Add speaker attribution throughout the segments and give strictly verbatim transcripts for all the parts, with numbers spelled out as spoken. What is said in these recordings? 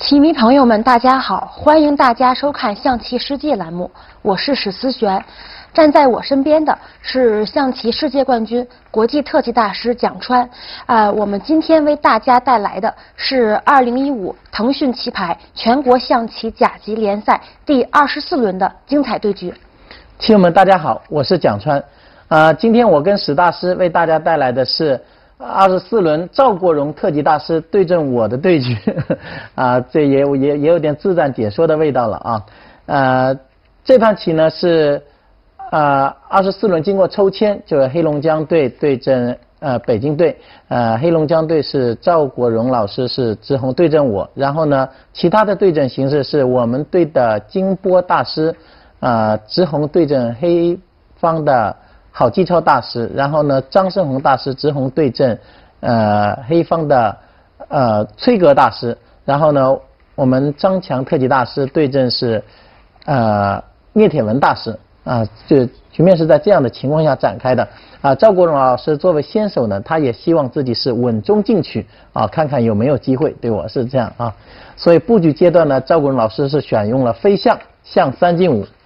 Speaker 1: 棋迷朋友们，大家好！欢迎大家收看《象棋世界》栏目，我是史思璇。站在我身边的是象棋世界冠军、国际特级大师蒋川。呃，我们今天为大家带来的是二零一五腾讯棋牌全国象棋甲级联赛第二十四轮的精彩对局。
Speaker 2: 棋友们，大家好，我是蒋川。呃，今天我跟史大师为大家带来的是二十四轮赵国荣特级大师对阵我的对局，啊，这也也也有点自传解说的味道了啊。呃，这盘棋呢是呃二十四轮经过抽签，就是黑龙江队对阵呃北京队，呃黑龙江队是赵国荣老师是志宏对阵我，然后呢其他的对阵形式是我们队的金波大师，呃志宏对阵黑方的郝继超大师，然后呢，张胜宏大师直红对阵，呃，黑方的呃崔格大师，然后呢，我们张强特级大师对阵是呃聂铁文大师啊，这局面是在这样的情况下展开的啊。赵国荣老师作为先手呢，他也希望自己是稳中进取啊，看看有没有机会，对我是这样啊。所以布局阶段呢，赵国荣老师是选用了飞象象三进五。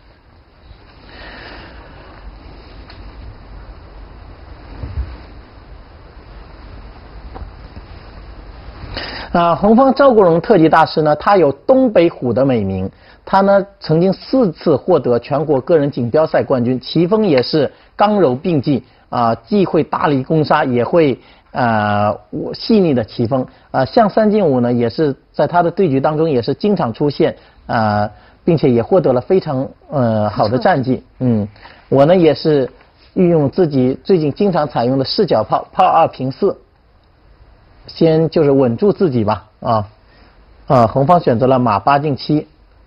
Speaker 2: 啊，红方赵国荣特级大师呢，他有东北虎的美名，他呢曾经四次获得全国个人锦标赛冠军，棋风也是刚柔并济啊，既会大力攻杀，也会呃细腻的棋风啊。象三进五呢，也是在他的对局当中也是经常出现啊，并且也获得了非常呃好的战绩。嗯，我呢也是运用自己最近经常采用的四角炮，炮二平四。先就是稳住自己吧，啊，啊，红方选择了马八进七，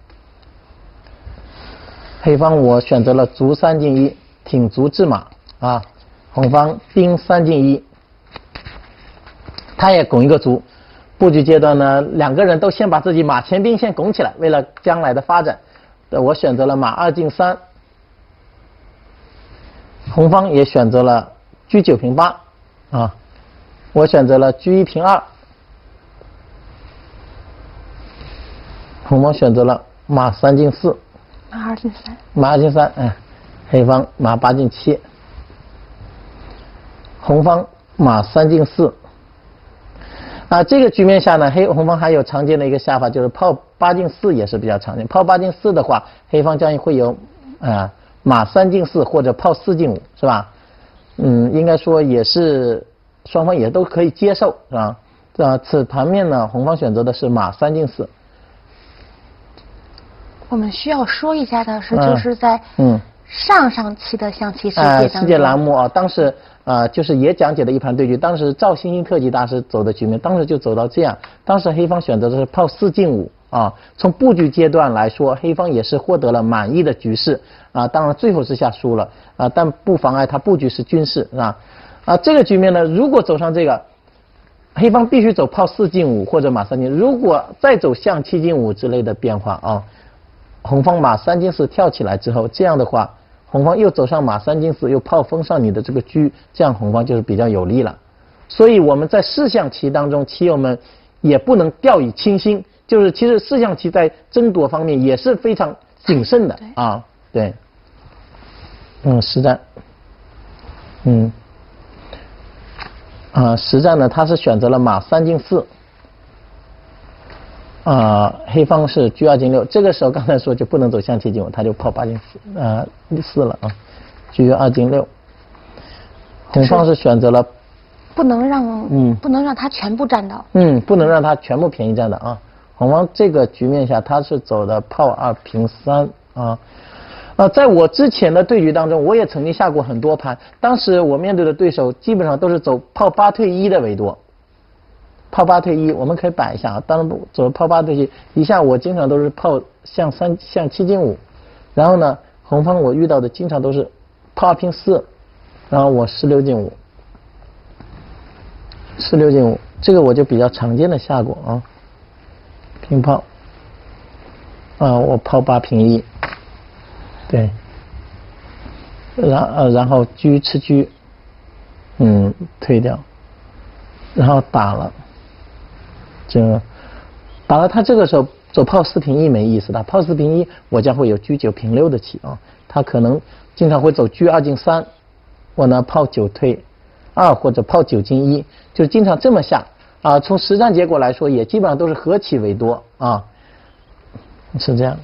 Speaker 2: 黑方我选择了卒三进一，挺卒制马，啊，红方兵三进一，他也拱一个卒。布局阶段呢，两个人都先把自己马前兵先拱起来，为了将来的发展，我选择了马二进三，红方也选择了车九平八，啊。我选择了车一平二，红方选择了马三进四，
Speaker 1: 马二进三，
Speaker 2: 马二进三，嗯，黑方马八进七，红方马三进四。啊，这个局面下呢，黑红方还有常见的一个下法，就是炮八进四也是比较常见。炮八进四的话，黑方将会有啊、呃、马三进四或者炮四进五，是吧？嗯，应该说也是。双方也都可以接受，是吧？啊，此盘面呢，红方选择的是马三进四。
Speaker 1: 我们需要说一下的是，就是在嗯上上期的象棋世界当中，
Speaker 2: 呃、世界栏目啊，当时啊、呃、就是也讲解了一盘对局，当时赵星星特级大师走的局面，当时就走到这样，当时黑方选择的是炮四进五啊。从布局阶段来说，黑方也是获得了满意的局势啊，当然最后是下输了啊，但不妨碍他布局是军事，是吧？啊，这个局面呢，如果走上这个，黑方必须走炮四进五或者马三进，如果再走象七进五之类的变化啊，红方马三进四跳起来之后，这样的话，红方又走上马三进四，又炮封上你的这个车，这样红方就是比较有利了。所以我们在四象棋当中，棋友们也不能掉以轻心，就是其实四象棋在争夺方面也是非常谨慎的啊，对，嗯，实战，嗯。啊、呃，实战呢，他是选择了马三进四，啊、呃，黑方是车二进六，这个时候刚才说就不能走象七进五，他就炮八进四，呃，四了啊，车二进六，红方是选择了，
Speaker 1: 不能让，嗯，不能让他全部占到，
Speaker 2: 嗯，不能让他全部便宜占到啊，红方这个局面下他是走的炮二平三啊。呃，在我之前的对局当中，我也曾经下过很多盘。当时我面对的对手基本上都是走炮八退一的为多，炮八退一，我们可以摆一下啊。当然不走炮八退一，一下我经常都是炮象三象七进五，然后呢，红方我遇到的经常都是炮二平四，然后我十六进五，十六进五，这个我就比较常见的下过啊，平炮，啊，我炮八平一。对，然呃然后车吃车，嗯，退掉，然后打了，这打了他这个时候走炮四平一没意思的，炮四平一我将会有车九平六的棋啊，他可能经常会走车二进三，我呢炮九退二或者炮九进一，就经常这么下啊。从实战结果来说，也基本上都是和棋为多啊，是这样。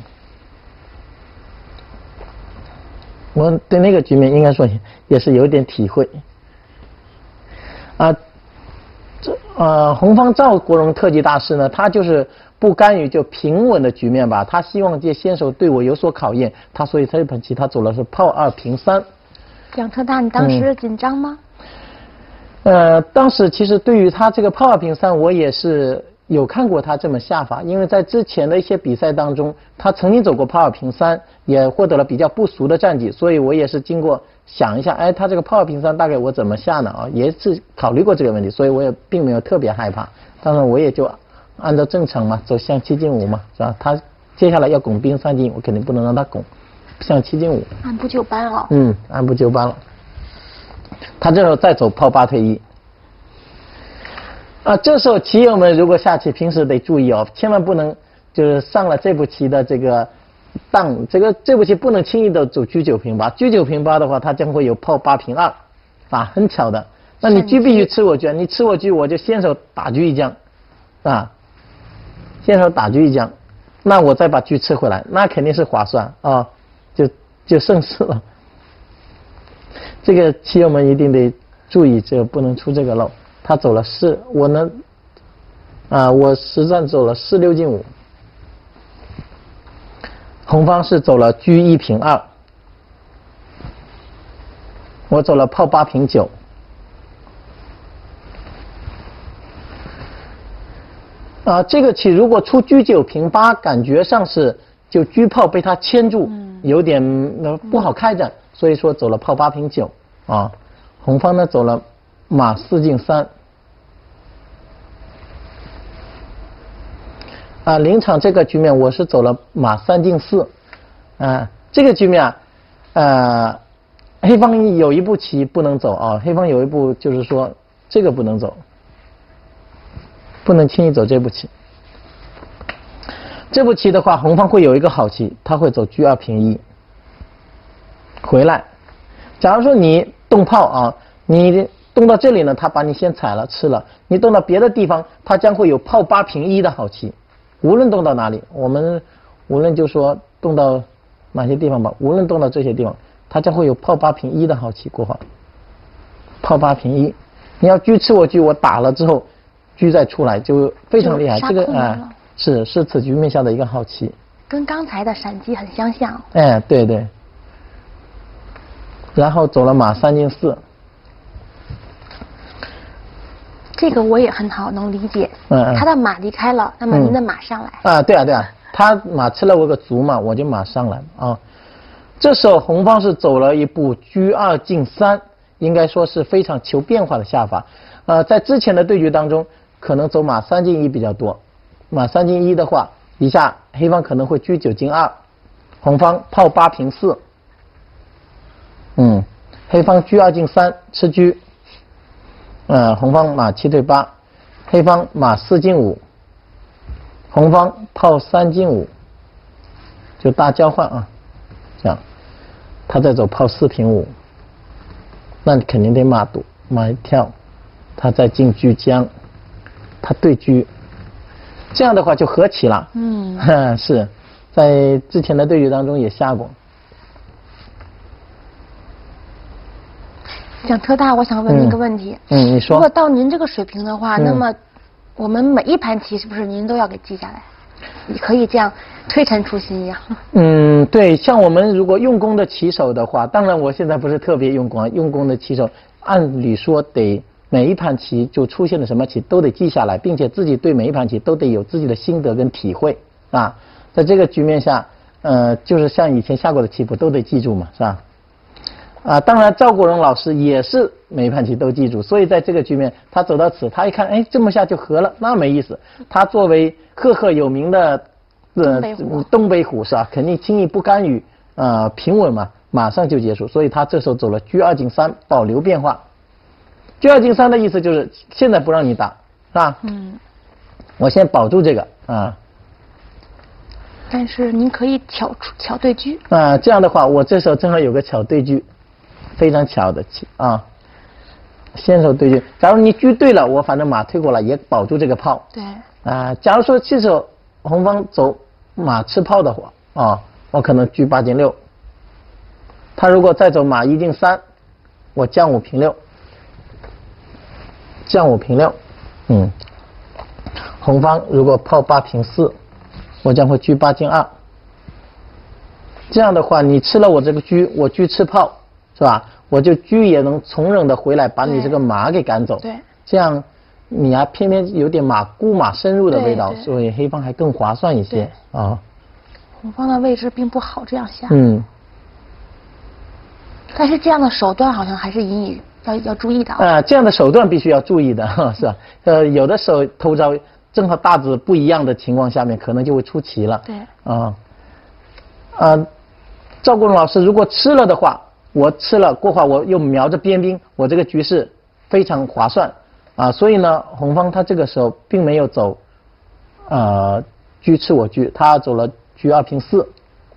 Speaker 2: 我对那个局面应该说也是有点体会啊。这呃，红方赵国荣特级大师呢，他就是不甘于就平稳的局面吧，他希望这先手对我有所考验，他所以这盘棋他走的是炮二平三。
Speaker 1: 蒋特大，你当时紧张吗？
Speaker 2: 嗯、呃，当时其实对于他这个炮二平三，我也是有看过他这么下法，因为在之前的一些比赛当中，他曾经走过炮二平三，也获得了比较不俗的战绩，所以我也是经过想一下，哎，他这个炮二平三大概我怎么下呢？啊，也是考虑过这个问题，所以我也并没有特别害怕。当然我也就按照正常嘛，走象七进五嘛，是吧？他接下来要拱兵三进，我肯定不能让他拱，象七进五，
Speaker 1: 按部就班了。
Speaker 2: 嗯，按部就班了。他这时候再走炮八退一。啊，这时候棋友们如果下棋平时得注意哦，千万不能就是上了这步棋的这个当，这个这步棋不能轻易的走车九平八，车九平八的话，它将会有炮八平二，啊，很巧的。那你车必须吃我车，你吃我车，我就先手打车一将，啊，先手打车一将，那我再把车吃回来，那肯定是划算啊，就就胜势了。这个棋友们一定得注意，这个不能出这个漏。他走了四，我呢，啊，我实战走了四六进五，红方是走了车一平二，我走了炮八平九，啊，这个棋如果出车九平八，感觉上是就车炮被他牵住，有点呃不好开展，所以说走了炮八平九啊，红方呢走了马四进三。啊，临场这个局面我是走了马三进四，啊，这个局面啊，呃，黑方有一步棋不能走啊，黑方有一步就是说这个不能走，不能轻易走这步棋。这步棋的话，红方会有一个好棋，他会走车二平一，回来。假如说你动炮啊，你动到这里呢，他把你先踩了吃了，你动到别的地方，他将会有炮八平一的好棋。无论动到哪里，我们无论就说动到哪些地方吧，无论动到这些地方，它将会有炮八平一的好棋过后，炮八平一，你要车吃我车，我打了之后，车再出来就非常厉害。这个哎、呃、是是此局面下的一个好棋，
Speaker 1: 跟刚才的闪击很相像。
Speaker 2: 哎，对对。然后走了马三进四。
Speaker 1: 这个我也很好能理解，
Speaker 2: 嗯嗯，
Speaker 1: 他的马离开了，那么您的马上来。
Speaker 2: 嗯、啊，对啊对啊，他马吃了我个卒嘛，我就马上来啊。这时候红方是走了一步车二进三，应该说是非常求变化的下法。呃，在之前的对局当中，可能走马三进一比较多。马三进一的话，一下黑方可能会车九进二，红方炮八平四。嗯，黑方车二进三吃车。呃，红方马七对八，黑方马四进五，红方炮三进五，就大交换啊，这样，他再走炮四平五，那你肯定得马赌，马一跳，他再进车将，他对车，这样的话就和棋了。嗯，是在之前的对局当中也下过。
Speaker 1: 蒋特大，我想问您一个问题。
Speaker 2: 嗯，嗯你说。
Speaker 1: 如果到您这个水平的话，
Speaker 2: 嗯、
Speaker 1: 那么我们每一盘棋是不是您都要给记下来？你可以这样推陈出新呀。
Speaker 2: 嗯，对，像我们如果用功的棋手的话，当然我现在不是特别用功啊，用功的棋手按理说得每一盘棋就出现了什么棋都得记下来，并且自己对每一盘棋都得有自己的心得跟体会啊。在这个局面下，呃，就是像以前下过的棋谱都得记住嘛，是吧？啊，当然赵国荣老师也是每一盘棋都记住，所以在这个局面他走到此，他一看，哎，这么下就和了，那没意思。他作为赫赫有名的呃
Speaker 1: 东北虎，
Speaker 2: 东北虎是吧？肯定轻易不甘于呃平稳嘛，马上就结束。所以他这时候走了车二进三，保留变化。车二进三的意思就是现在不让你打，是吧？
Speaker 1: 嗯。
Speaker 2: 我先保住这个啊。
Speaker 1: 但是您可以挑出挑对车。
Speaker 2: 啊，这样的话，我这时候正好有个巧对车，非常巧的啊。先手对车，假如你车对了，我反正马推过来也保住这个炮。
Speaker 1: 对。
Speaker 2: 啊，假如说这时候红方走马吃炮的话，啊，我可能车八进六。他如果再走马一进三，我将五平六，将五平六，嗯。红方如果炮八平四，我将会车八进二。这样的话，你吃了我这个车，我车吃炮，是吧？我就车也能从容的回来，把你这个马给赶走。
Speaker 1: 对。
Speaker 2: 这样你还偏偏有点马孤马深入的味道，所以黑方还更划算一些啊。
Speaker 1: 红方的位置并不好这样下。
Speaker 2: 嗯。
Speaker 1: 但是这样的手段好像还是引以要要注意的啊。
Speaker 2: 呃，这样的手段必须要注意的，是吧？呃，有的时候偷招正好大子不一样的情况下面，可能就会出奇了。
Speaker 1: 对。
Speaker 2: 啊。呃，赵国荣老师如果吃了的话，我吃了过话，我又瞄着边兵，我这个局势非常划算啊。所以呢，红方他这个时候并没有走，呃，车吃我车，他走了车二平四。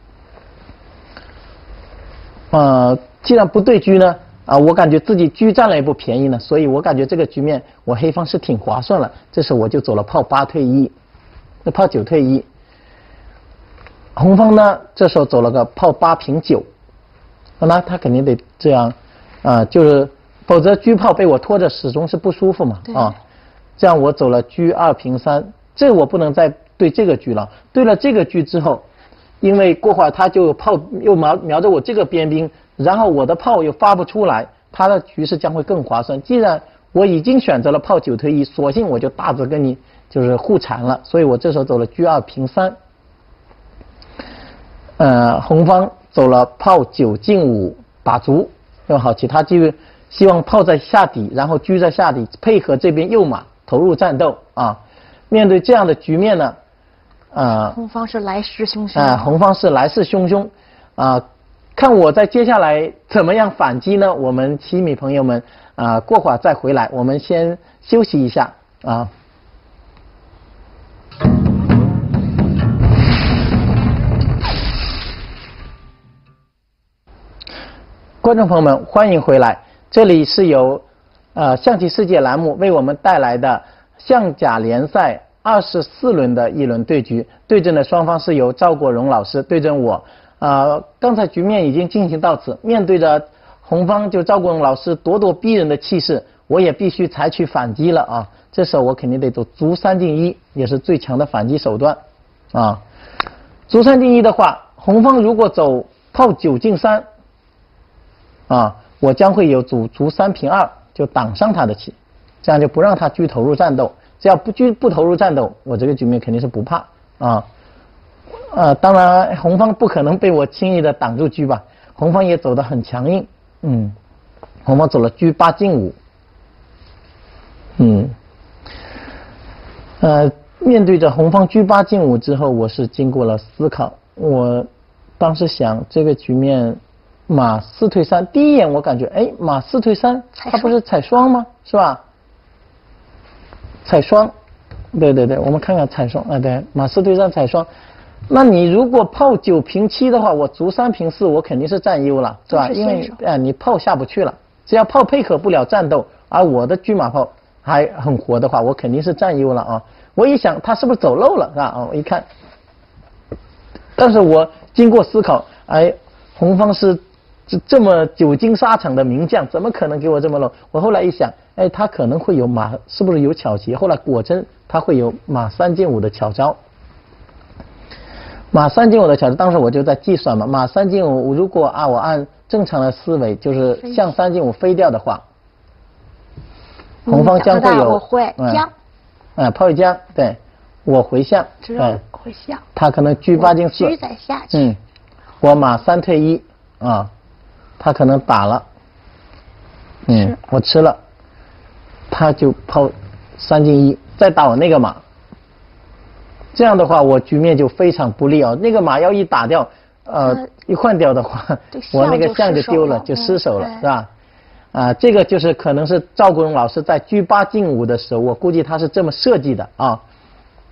Speaker 2: 呃，既然不对车呢，啊，我感觉自己车占了一步便宜呢，所以我感觉这个局面我黑方是挺划算了。这时候我就走了炮八退一，那炮九退一。红方呢，这时候走了个炮八平九，那他肯定得这样，啊、呃，就是否则车炮被我拖着始终是不舒服嘛，啊，这样我走了车二平三，这我不能再对这个车了，对了这个车之后，因为过会儿他就炮又瞄瞄着我这个边兵，然后我的炮又发不出来，他的局势将会更划算。既然我已经选择了炮九退一，索性我就大子跟你就是互缠了，所以我这时候走了车二平三。呃，红方走了炮九进五打卒，用好其他机会，希望炮在下底，然后车在下底，配合这边右马投入战斗啊。面对这样的局面呢，呃，
Speaker 1: 红方是来势汹汹。
Speaker 2: 啊、呃，红方是来势汹汹啊、呃！看我在接下来怎么样反击呢？我们棋迷朋友们啊、呃，过会儿再回来，我们先休息一下啊。观众朋友们，欢迎回来！这里是由呃象棋世界栏目为我们带来的象甲联赛二十四轮的一轮对局，对阵的双方是由赵国荣老师对阵我。呃，刚才局面已经进行到此，面对着红方就赵国荣老师咄咄逼人的气势，我也必须采取反击了啊！这时候我肯定得走卒三进一，也是最强的反击手段啊！卒三进一的话，红方如果走炮九进三。啊，我将会有卒卒三平二，就挡上他的棋，这样就不让他车投入战斗。只要不车不投入战斗，我这个局面肯定是不怕啊。呃，当然红方不可能被我轻易的挡住车吧，红方也走得很强硬。嗯，红方走了车八进五。嗯，呃，面对着红方车八进五之后，我是经过了思考，我当时想这个局面。马四退三，第一眼我感觉，哎，马四退三，它不是踩双吗？是吧？踩双，对对对，我们看看踩双，啊，对，马四退三踩双。那你如果炮九平七的话，我卒三平四，我肯定是占优了，是吧？因为哎、呃，你炮下不去了，只要炮配合不了战斗，而我的车马炮还很活的话，我肯定是占优了啊。我一想，他是不是走漏了，是吧？啊，我一看，但是我经过思考，哎，红方是。这这么久经沙场的名将，怎么可能给我这么漏？我后来一想，哎，他可能会有马，是不是有巧棋？后来果真他会有马三进五的巧招。马三进五的巧招，当时我就在计算嘛，马三进五，如果啊我按正常的思维，就是象三进五飞掉的话，红方将会有
Speaker 1: 我会将，
Speaker 2: 嗯，炮一将，对，我回象，
Speaker 1: 对，回象，
Speaker 2: 他可能车八进四，
Speaker 1: 车再下去，
Speaker 2: 嗯，我马三退一，啊。他可能打了，嗯，我吃了，他就炮三进一，再打我那个马，这样的话我局面就非常不利啊！那个马要一打掉，呃，一换掉的话，我那个象就丢了，就失手了，是吧？啊，这个就是可能是赵国荣老师在车八进五的时候，我估计他是这么设计的啊。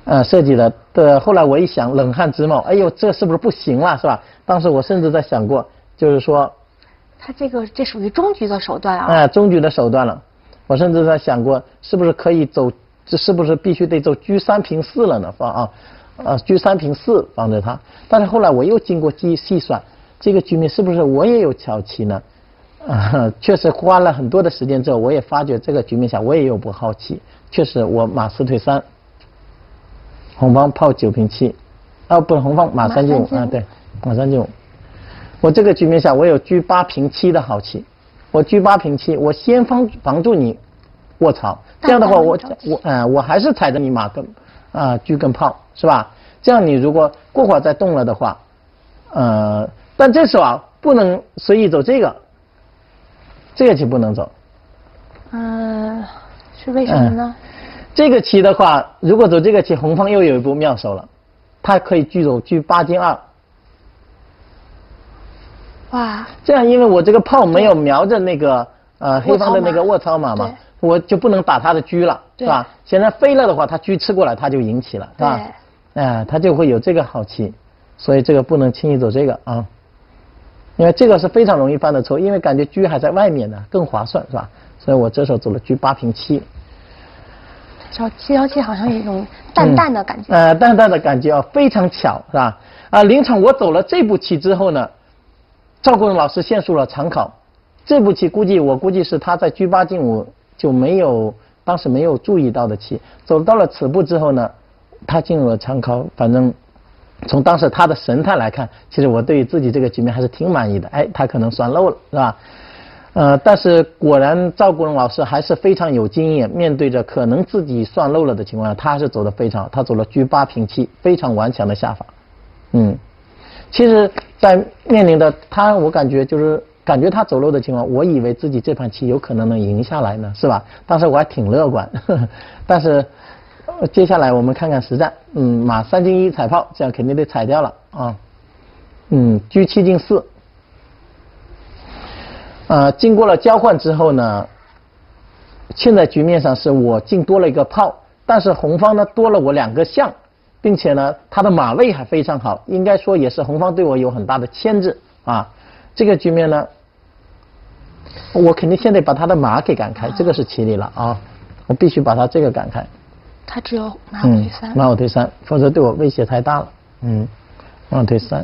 Speaker 2: 呃设计的。对，后来我一想，冷汗直冒，哎呦，这是不是不行了，是吧？当时我甚至在想过，就是说，
Speaker 1: 他这个这属于中局的手段啊。
Speaker 2: 哎、呃，中局的手段了。我甚至在想过，是不是可以走，这是不是必须得走车三平四了呢？放啊，呃，车三平四放着它。但是后来我又经过细细算，这个局面是不是我也有巧棋呢？啊，确实花了很多的时间之后，我也发觉这个局面下我也有步好棋。确实，我马四退三，红方炮九平七，啊，不是红方马三进五啊，对，马三进五。我这个局面下我有车八平七的好棋。我车八平七，我先防防住你卧槽，这样的话我我呃我还是踩着你马跟啊车跟炮是吧？这样你如果过会儿再动了的话，呃，但这时候啊不能随意走这个，这个棋不能走。
Speaker 1: 嗯、呃，是为什么呢、嗯？
Speaker 2: 这个棋的话，如果走这个棋，红方又有一步妙手了，它可以车走车八进二。
Speaker 1: 哇，
Speaker 2: 这样因为我这个炮没有瞄着那个呃黑方的那个卧槽马嘛，我就不能打他的车了，是吧？现在飞了的话，他车吃过来，他就赢棋了，是吧？哎、呃，他就会有这个好棋，所以这个不能轻易走这个啊，因为这个是非常容易犯的错，因为感觉车还在外面呢，更划算，是吧？所以我这手走了车八平七。
Speaker 1: 这这条棋好像有一种淡淡的感觉，
Speaker 2: 嗯、呃，淡淡的感觉啊，非常巧，是吧？啊，临场我走了这步棋之后呢，赵国荣老师献出了长考，这步棋估计我估计是他在车八进五就没有当时没有注意到的棋，走到了此步之后呢，他进入了长考。反正从当时他的神态来看，其实我对于自己这个局面还是挺满意的。哎，他可能算漏了，是吧？呃，但是果然赵国荣老师还是非常有经验，面对着可能自己算漏了的情况下，他还是走得非常好，他走了车八平七，非常顽强的下法。嗯，其实，在面临的他，我感觉就是感觉他走漏的情况，我以为自己这盘棋有可能能赢下来呢，是吧？当时我还挺乐观，呵呵，但是、呃、接下来我们看看实战，嗯，马三进一踩炮，这样肯定得踩掉了啊，嗯，车七进四。呃，经过了交换之后呢，现在局面上是我进多了一个炮，但是红方呢多了我两个象，并且呢他的马位还非常好，应该说也是红方对我有很大的牵制啊。这个局面呢，我肯定先得把他的马给赶开，这个是棋理了啊，我必须把他这个赶开。
Speaker 1: 他只有马五退三，
Speaker 2: 嗯、马五退三，否则对我威胁太大了。嗯，马五退三，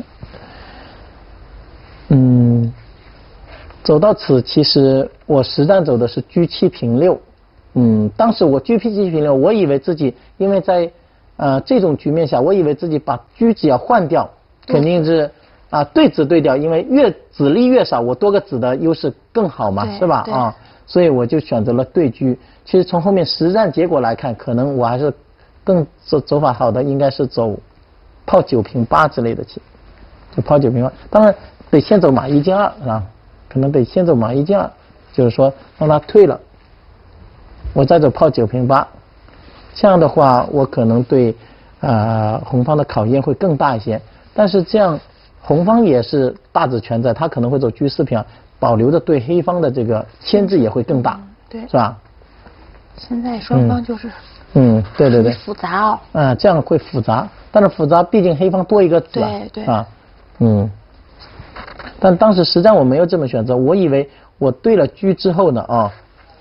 Speaker 2: 嗯。走到此，其实我实战走的是车七平六，嗯，当时我车七平六，我以为自己因为在呃这种局面下，我以为自己把车只要换掉，肯定是啊、呃、对子对掉，因为越子力越少，我多个子的优势更好嘛，是吧？啊，所以我就选择了对车。其实从后面实战结果来看，可能我还是更走走法好的，应该是走炮九平八之类的棋，就炮九平八，当然得先走马一进二啊。可能得先走马一进二，就是说让他退了，我再走炮九平八，这样的话我可能对呃红方的考验会更大一些。但是这样红方也是大子全在，他可能会走车四平，保留着对黑方的这个牵制也会更大，
Speaker 1: 嗯、对，
Speaker 2: 是吧？
Speaker 1: 现在双方就是
Speaker 2: 嗯，嗯对对对，
Speaker 1: 复杂哦，
Speaker 2: 啊、嗯，这样会复杂，但是复杂毕竟黑方多一个子啊，
Speaker 1: 对对
Speaker 2: 啊，嗯。但当时实战我没有这么选择，我以为我对了车之后呢，啊，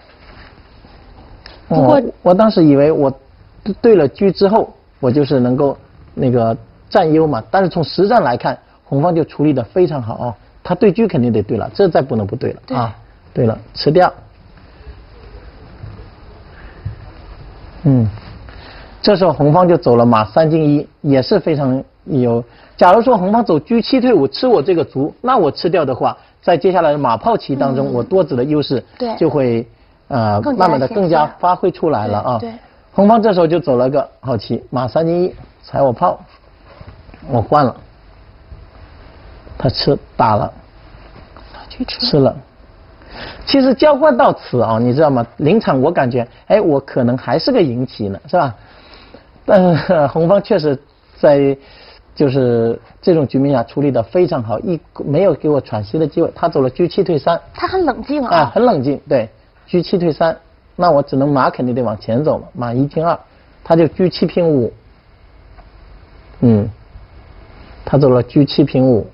Speaker 1: 不过、
Speaker 2: 嗯、我当时以为我对了车之后，我就是能够那个占优嘛。但是从实战来看，红方就处理的非常好啊，他对车肯定得对了，这再不能不对了啊。对了，吃掉，嗯，这时候红方就走了马三进一，也是非常有。假如说红方走车七退五吃我这个卒，那我吃掉的话，在接下来的马炮棋当中，嗯、我多子的优势就会呃慢慢的更加发挥出来了啊。
Speaker 1: 对对
Speaker 2: 红方这时候就走了个好棋，马三进一踩我炮，我换了，他吃打了，
Speaker 1: 去吃
Speaker 2: 吃了。其实交换到此啊，你知道吗？临场我感觉，哎，我可能还是个赢棋呢，是吧？但是红方确实在。就是这种局面下处理的非常好，一没有给我喘息的机会。他走了车七退三，
Speaker 1: 他很冷静啊，
Speaker 2: 啊，很冷静，对，车七退三，那我只能马肯定得往前走嘛，马一进二，他就车七平五， 嗯，他走了车七平五，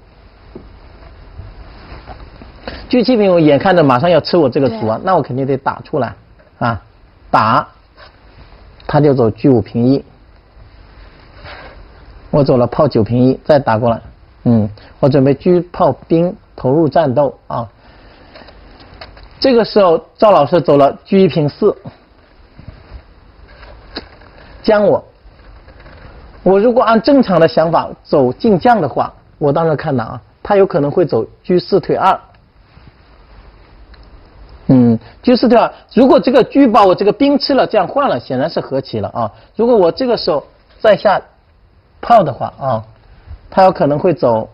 Speaker 2: 车七平五眼看着马上要吃我这个卒啊，那我肯定得打出来啊，打，他就走车五平一，我走了炮九平一，再打过来，嗯，我准备车炮兵投入战斗啊。这个时候赵老师走了车一平四，将我。我如果按正常的想法走进将的话，我当时看到啊，他有可能会走车四退二。嗯，车四退二，如果这个车把我这个兵吃了，这样换了，显然是和棋了啊。如果我这个时候再下炮的话啊，他有可能会走。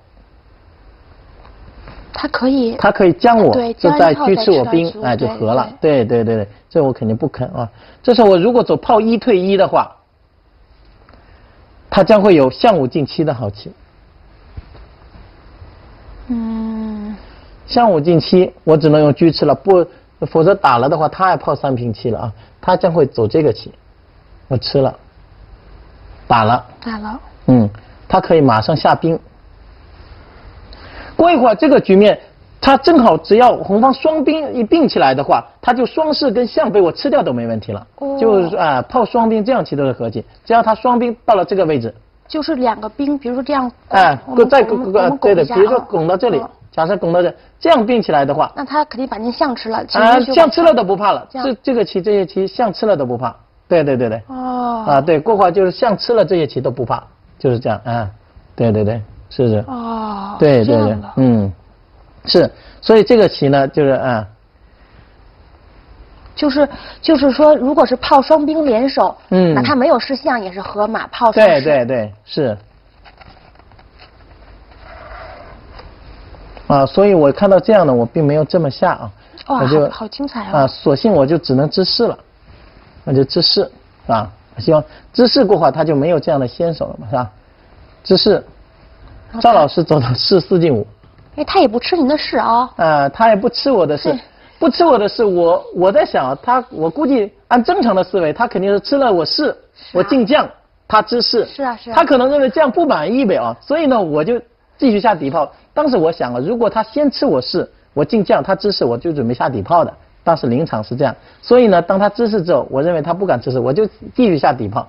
Speaker 1: 他可以，
Speaker 2: 他可以将我，就在车吃我兵，哎，就和了。对对对对，这我肯定不肯啊。这时候我如果走炮一退一的话，他将会有象五进七的好棋。
Speaker 1: 嗯。
Speaker 2: 象五进七，我只能用车吃了，不，否则打了的话，他还炮三平七了啊。他将会走这个棋，我吃了，打了。
Speaker 1: 打了。
Speaker 2: 嗯，他可以马上下兵。过一会儿这个局面，他正好只要红方双兵一并起来的话，他就双士跟象被我吃掉都没问题了。哦、就是说啊、呃，炮双兵这样棋都是和棋，只要他双兵到了这个位置，
Speaker 1: 就是两个兵，比如说这样，
Speaker 2: 哎，再拱拱对的，比如说拱到这里，哦、假设拱到这，这样并起来的话，
Speaker 1: 那他肯定把那象吃了。啊、
Speaker 2: 呃，象吃了都不怕了，这这个棋这些棋象吃了都不怕。对对对对。哦。啊，对，过会儿就是象吃了这些棋都不怕，就是这样啊，对对对。是是
Speaker 1: 哦，
Speaker 2: 对对对，嗯，是，所以这个棋呢，就是啊，
Speaker 1: 就是就是说，如果是炮双兵联手，
Speaker 2: 嗯，
Speaker 1: 那他没有失象也是和马炮。
Speaker 2: 对对对，是。啊，所以我看到这样的，我并没有这么下啊，
Speaker 1: 哇，
Speaker 2: 我就
Speaker 1: 好精彩
Speaker 2: 啊，啊，索性我就只能知士了，那就知士啊，希望知士过会他就没有这样的先手了嘛，是吧？知士。赵老师走到士四进五，
Speaker 1: 哎，他也不吃您的士啊。
Speaker 2: 呃，他也不吃我的士，不吃我的士，我我在想，他我估计按正常的思维，他肯定是吃了我士，啊、我进将，他知士。
Speaker 1: 是啊是啊。
Speaker 2: 他可能认为这样不满意呗啊，所以呢，我就继续下底炮。当时我想啊，如果他先吃我士，我进将，他知士，我就准备下底炮的。当时临场是这样，所以呢，当他知士之后，我认为他不敢知士，我就继续下底炮。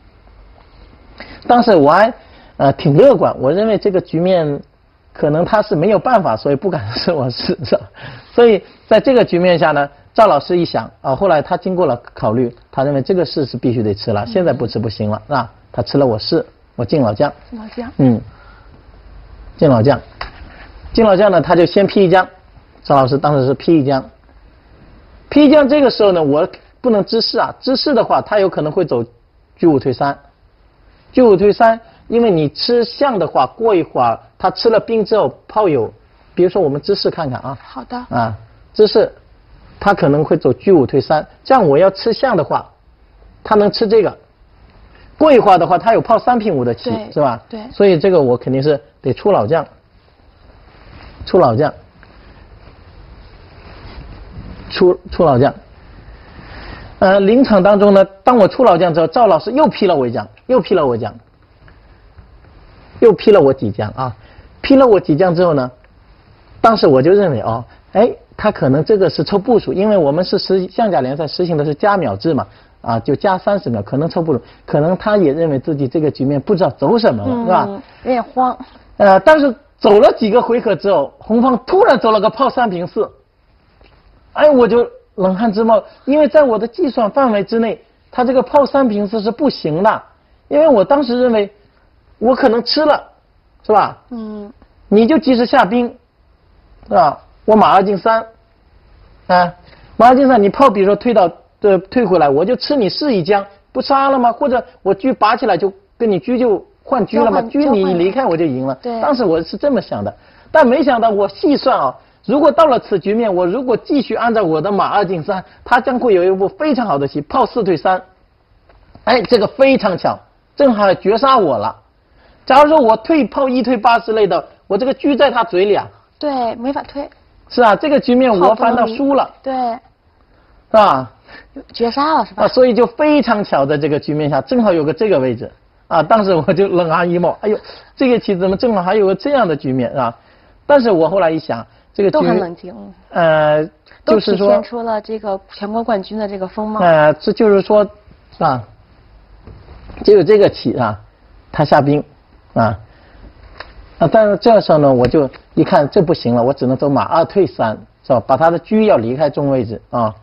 Speaker 2: 当时我还。呃，挺乐观，我认为这个局面可能他是没有办法，所以不敢吃我士，是吧？所以在这个局面下呢，赵老师一想啊，后来他经过了考虑，他认为这个士是必须得吃了，现在不吃不行了，是吧？他吃了我士，我进老将，
Speaker 1: 老将，
Speaker 2: 嗯，进老将，进老将呢，他就先劈一将，赵老师当时是劈一将，劈一将这个时候呢，我不能知士啊，知士的话，他有可能会走车五退三，车五退三。因为你吃象的话，过一会儿他吃了兵之后，炮有，比如说我们知士看看啊。
Speaker 1: 好的。
Speaker 2: 啊，知士，他可能会走车五退三，这样我要吃象的话，他能吃这个。过一会儿的话，他有炮三平五的棋，是吧？
Speaker 1: 对。
Speaker 2: 所以这个我肯定是得出老将，出老将，出出老将。呃，临场当中呢，当我出老将之后，赵老师又劈了我一将，又劈了我一将。又劈了我几将啊，劈了我几将之后呢，当时我就认为哦，哎，他可能这个是凑步数，因为我们是实象甲联赛实行的是加秒制嘛，啊，就加三十秒，可能凑步数，可能他也认为自己这个局面不知道走什么了，
Speaker 1: 嗯、
Speaker 2: 是吧？
Speaker 1: 有点慌。
Speaker 2: 呃，但是走了几个回合之后，红方突然走了个炮三平四，哎，我就冷汗直冒，因为在我的计算范围之内，他这个炮三平四是不行的，因为我当时认为。我可能吃了，是吧？嗯。你就及时下兵，是吧？我马二进三，啊，马二进三，你炮比如说退到呃退回来，我就吃你士一将，不杀了吗？或者我车拔起来就跟你车就换车了吗？车你一离开我就赢了。
Speaker 1: 对。
Speaker 2: 当时我是这么想的，但没想到我细算啊，如果到了此局面，我如果继续按照我的马二进三，他将会有一步非常好的棋，炮四退三。哎，这个非常巧，正好绝杀我了。假如说我退炮一退八之类的，我这个车在他嘴里啊，
Speaker 1: 对，没法退。
Speaker 2: 是啊，这个局面我反倒输了，
Speaker 1: 对，
Speaker 2: 是吧？
Speaker 1: 绝杀了是吧？
Speaker 2: 啊，所以就非常巧，在这个局面下，正好有个这个位置啊，当时我就冷汗一冒，哎呦，这个棋怎么正好还有个这样的局面啊？但是我后来一想，这个局
Speaker 1: 都很冷静，
Speaker 2: 呃，就是说
Speaker 1: 都体现出了这个全国冠军的这个风貌。
Speaker 2: 呃，这就是说，啊，只有这个棋啊，他下兵啊。啊，但是这时候呢，我就一看这不行了，我只能走马二退三，是吧？把他的车要离开中位置啊。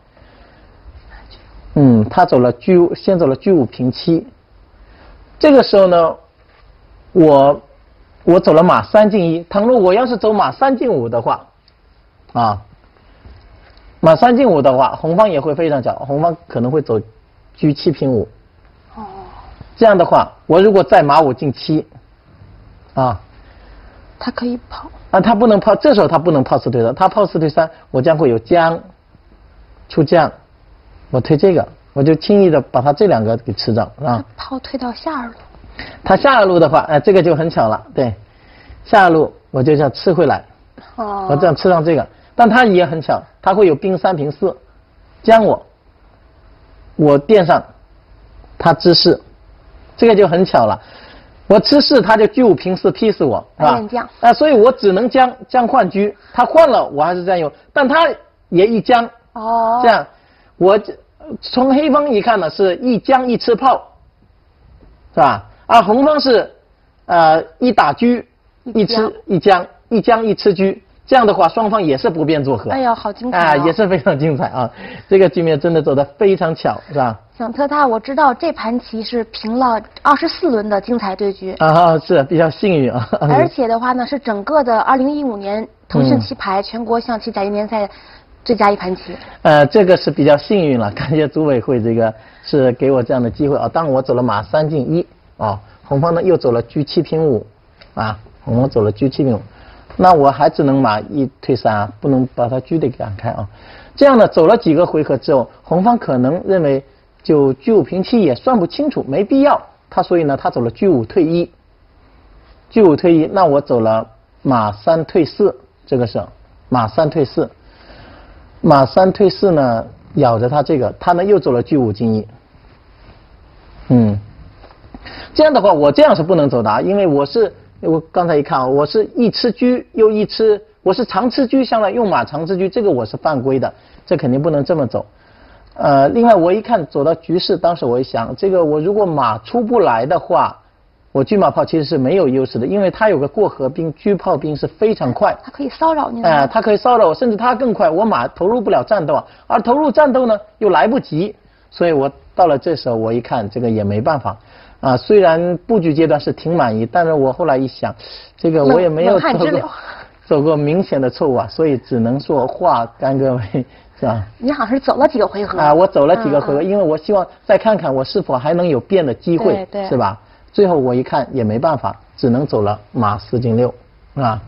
Speaker 2: 嗯，他走了车，先走了车五平七。这个时候呢，我我走了马三进一。倘若我要是走马三进五的话，啊，马三进五的话，红方也会非常巧，红方可能会走车七平五。
Speaker 1: 哦。这
Speaker 2: 样的话，我如果再马五进七，啊。
Speaker 1: 他可以跑
Speaker 2: 啊，他不能炮，这时候他不能炮四退三，他炮四退三，我将会有将出将，我推这个，我就轻易的把他这两个给吃着啊。
Speaker 1: 炮推到下二路，
Speaker 2: 他下二路的话，哎，这个就很巧了，对，下二路我就这样吃回来，
Speaker 1: 哦，
Speaker 2: 我这样吃上这个，但他也很巧，他会有兵三平四，将我，我垫上，他知士，这个就很巧了。我吃士，他就车五平四劈死我，是吧？啊，所以我只能将将换车，他换了我还是占优，但他也一将，
Speaker 1: 哦，
Speaker 2: 这样，我从黑方一看呢是一将一吃炮，是吧？而红方是呃一打车一吃一将一将一吃车，这样的话双方也是不便做和。
Speaker 1: 哎呀，好精彩
Speaker 2: 啊！也是非常精彩啊！这个局面真的走得非常巧，是吧？
Speaker 1: 想特大，我知道这盘棋是平了二十四轮的精彩对局
Speaker 2: 啊，是比较幸运啊。
Speaker 1: 而且的话呢，是整个的二零一五年腾讯棋牌全国象棋甲级联赛最佳一盘棋。
Speaker 2: 呃，这个是比较幸运了，感谢组委会这个是给我这样的机会啊。当我走了马三进一啊，红方呢又走了车七平五啊，红方走了车七平五，那我还只能马一退三啊，不能把他车得赶开啊。这样呢，走了几个回合之后，红方可能认为。就车五平七也算不清楚，没必要。他所以呢，他走了车五退一，车五退一，那我走了马三退四，这个是马三退四，马三退四呢，咬着他这个，他呢又走了车五进一，嗯，这样的话我这样是不能走的，因为我是我刚才一看啊，我是一吃车又一吃，我是长吃车，相当于用马长吃车，这个我是犯规的，这肯定不能这么走。呃，另外我一看走到局势，当时我一想，这个我如果马出不来的话，我车马炮其实是没有优势的，因为它有个过河兵，车炮兵是非常快，
Speaker 1: 它可以骚扰你。
Speaker 2: 哎、呃，它可以骚扰我，甚至它更快，我马投入不了战斗啊，而投入战斗呢又来不及，所以我到了这时候我一看这个也没办法啊、呃，虽然布局阶段是挺满意，但是我后来一想，这个我也没有走过走过明显的错误啊，所以只能说化干戈为。是吧？
Speaker 1: 你好像是走了几个回合
Speaker 2: 啊？我走了几个回合，嗯嗯因为我希望再看看我是否还能有变的机会，
Speaker 1: 对对是
Speaker 2: 吧？最后我一看也没办法，只能走了马四进六，是吧？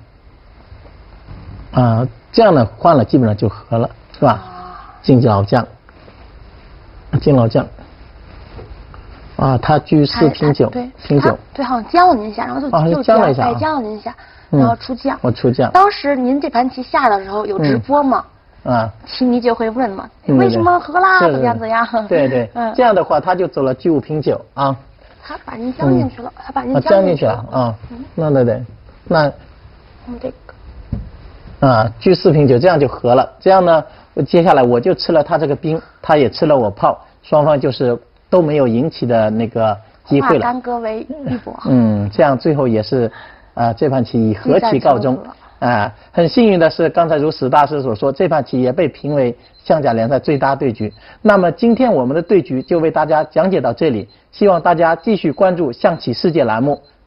Speaker 2: 啊，这样呢换了基本上就和了，是吧？进老将，进老将，啊，他车四平九，平九，
Speaker 1: 对，好像将了您一下，然后就
Speaker 2: 啊
Speaker 1: 就
Speaker 2: 将了一下，
Speaker 1: 哎，将了您一下，然后出将，
Speaker 2: 我出将。
Speaker 1: 当时您这盘棋下的时候有直播吗？
Speaker 2: 啊，
Speaker 1: 棋迷就会问嘛，为什么和啦？怎么样怎样？
Speaker 2: 对对，嗯，这样的话他就走了车五平九啊。
Speaker 1: 他把您将进去了，他把您
Speaker 2: 将
Speaker 1: 进
Speaker 2: 去了啊。那对对，那
Speaker 1: 我们这个
Speaker 2: 啊，车四平九，这样就和了。这样呢，接下来我就吃了他这个兵，他也吃了我炮，双方就是都没有赢棋的那个机会了。
Speaker 1: 干戈为玉帛。
Speaker 2: 嗯，这样最后也是啊，这盘棋以和棋告终。啊，很幸运的是，刚才如史大师所说，这盘棋也被评为象甲联赛最佳对局。那么今天我们的对局就为大家讲解到这里，希望大家继续关注象棋世界栏目。